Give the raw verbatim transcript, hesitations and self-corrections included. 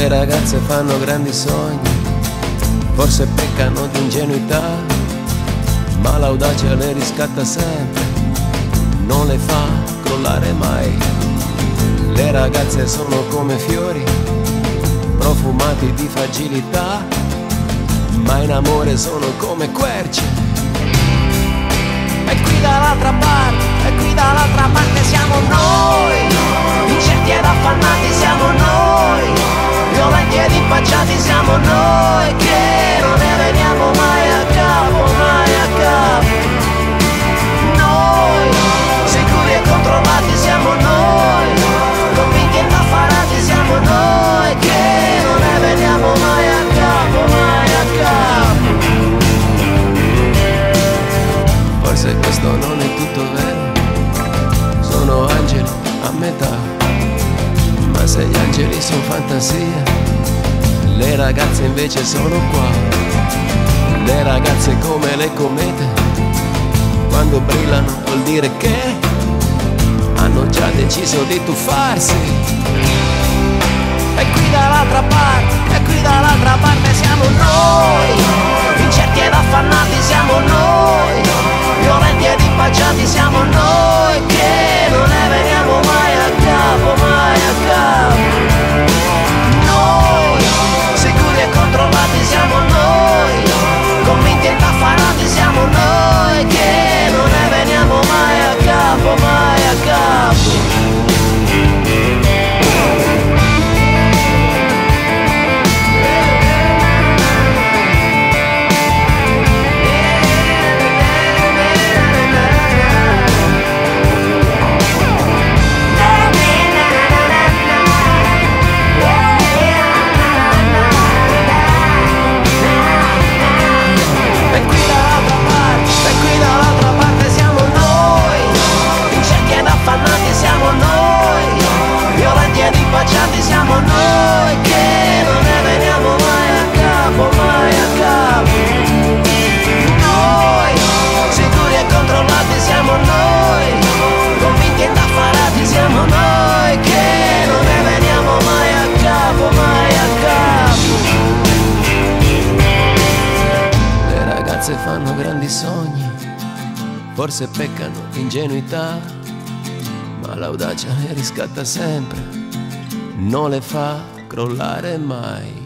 Le ragazze fanno grandi sogni, forse peccano di ingenuità, ma l'audacia le riscatta sempre, non le fa crollare mai. Le ragazze sono come fiori, profumati di fragilità, ma in amore sono come querce. E qui dall'altra parte, e qui dall'altra parte siamo noi, incerti ed affannati siamo noi, violenti ed impacciati siamo noi, che non ne veniamo mai a capo, mai a capo. Noi, sicuri e controllati siamo noi, convinti e indaffarati siamo noi, che non ne veniamo mai a capo, mai a capo. Forse questo non è tutto vero, sono angeli a metà, ma se gli angeli sono fantasia, le ragazze invece sono qua. Le ragazze come le comete, quando brillano vuol dire che hanno già deciso di tuffarsi. E qui dall'altra parte, e qui dall'altra parte siamo noi, incerti ed affannati siamo noi, violenti ed impacciati siamo noi, che non ne veniamo mai a capo, mai a capo. Noi, sicuri e controllati siamo noi, convinti e indaffarati siamo noi, che non ne veniamo mai a capo, mai a capo. Siamo noi, che non ne veniamo mai a capo, mai a capo. Noi, sicuri e controllati siamo noi, convinti e indaffarati siamo noi, che non ne veniamo mai a capo, mai a capo. Le ragazze fanno grandi sogni, forse peccano di ingenuità, ma l'audacia le riscatta sempre, non le fa crollare mai.